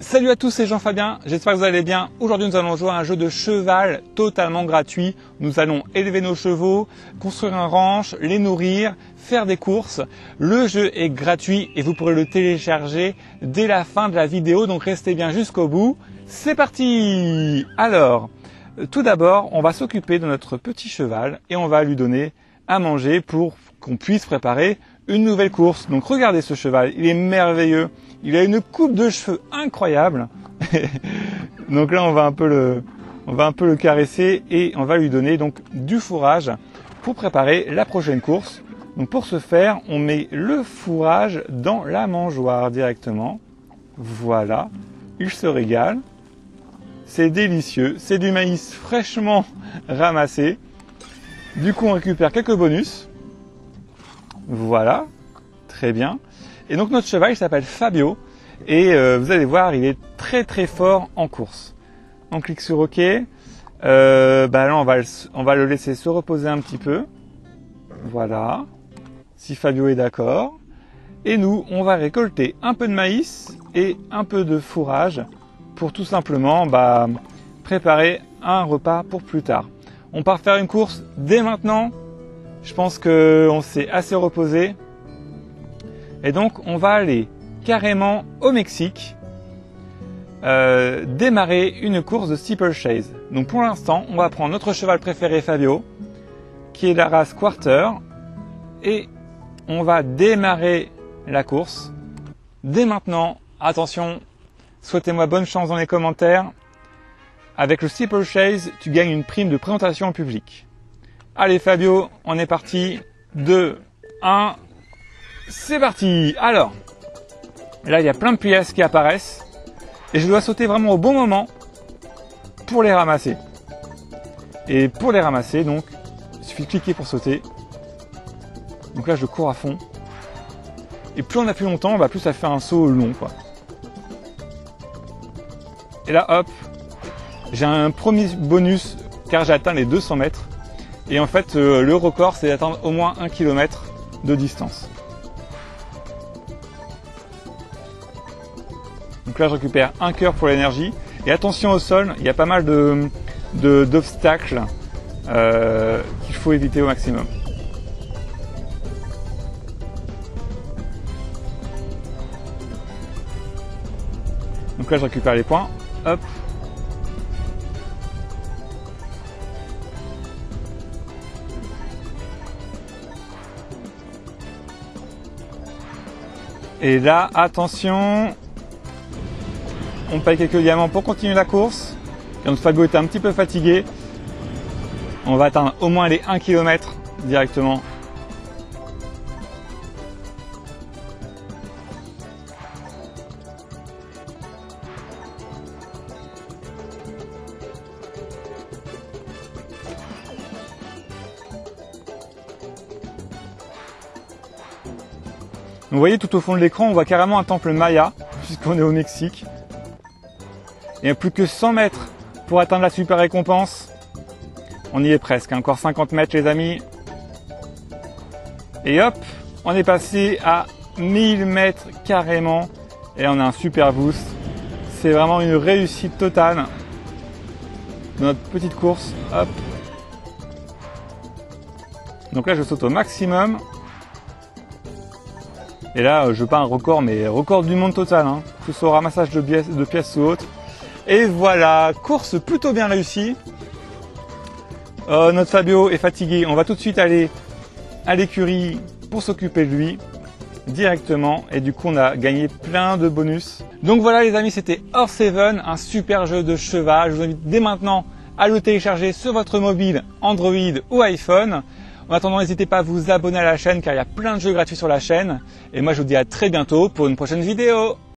Salut à tous, c'est Jean-Fabien, j'espère que vous allez bien. Aujourd'hui nous allons jouer à un jeu de cheval totalement gratuit. Nous allons élever nos chevaux, construire un ranch, les nourrir, faire des courses. Le jeu est gratuit et vous pourrez le télécharger dès la fin de la vidéo, donc restez bien jusqu'au bout. C'est parti! Alors, tout d'abord, on va s'occuper de notre petit cheval et on va lui donner à manger pour qu'on puisse préparer une nouvelle course. Donc regardez ce cheval, il est merveilleux. Il a une coupe de cheveux incroyable. Donc là, on va un peu le caresser et on va lui donner donc du fourrage pour préparer la prochaine course. Donc pour ce faire, on met le fourrage dans la mangeoire directement. Voilà, il se régale. C'est délicieux, c'est du maïs fraîchement ramassé. Du coup, on récupère quelques bonus. Voilà, très bien. Et donc notre cheval, il s'appelle Fabio et vous allez voir, il est très très fort en course. On clique sur OK. Là, on va le laisser se reposer un petit peu. Voilà, si Fabio est d'accord. Et nous, on va récolter un peu de maïs et un peu de fourrage pour tout simplement préparer un repas pour plus tard. On part faire une course dès maintenant. Je pense qu'on s'est assez reposé. Et donc, on va aller carrément au Mexique démarrer une course de steeplechase. Donc pour l'instant, on va prendre notre cheval préféré Fabio, qui est la race Quarter, et on va démarrer la course dès maintenant. Attention, souhaitez-moi bonne chance dans les commentaires. Avec le steeplechase, tu gagnes une prime de présentation au public. Allez Fabio, on est parti. 2, 1... C'est parti! Alors, là il y a plein de pièces qui apparaissent et je dois sauter vraiment au bon moment pour les ramasser. Et pour les ramasser, donc, il suffit de cliquer pour sauter. Donc là je cours à fond. Et plus on appuie longtemps, plus ça fait un saut long, quoi. Et là hop, j'ai un premier bonus car j'ai atteint les 200 mètres. Et en fait le record c'est d'atteindre au moins 1 km de distance. Donc là, je récupère un cœur pour l'énergie. Et attention au sol, il y a pas mal d'obstacles qu'il faut éviter au maximum. Donc là, je récupère les points. Hop. Et là, attention. On paye quelques diamants pour continuer la course. Et notre Fabio est un petit peu fatigué. On va atteindre au moins les 1 km directement. Vous voyez tout au fond de l'écran, on voit carrément un temple Maya, puisqu'on est au Mexique. Il n'y a plus que 100 mètres pour atteindre la super récompense. On y est presque, encore 50 mètres les amis. Et hop, on est passé à 1000 mètres carrément. Et on a un super boost. C'est vraiment une réussite totale de notre petite course. Hop. Donc là, je saute au maximum. Et là, je veux pas un record, mais record du monde total. Que ce soit au ramassage de pièces ou autre. Et voilà, course plutôt bien réussie. Notre Fabio est fatigué. On va tout de suite aller à l'écurie pour s'occuper de lui directement. Et du coup, on a gagné plein de bonus. Donc voilà les amis, c'était Horse Heaven, un super jeu de cheval. Je vous invite dès maintenant à le télécharger sur votre mobile, Android ou iPhone. En attendant, n'hésitez pas à vous abonner à la chaîne car il y a plein de jeux gratuits sur la chaîne. Et moi, je vous dis à très bientôt pour une prochaine vidéo.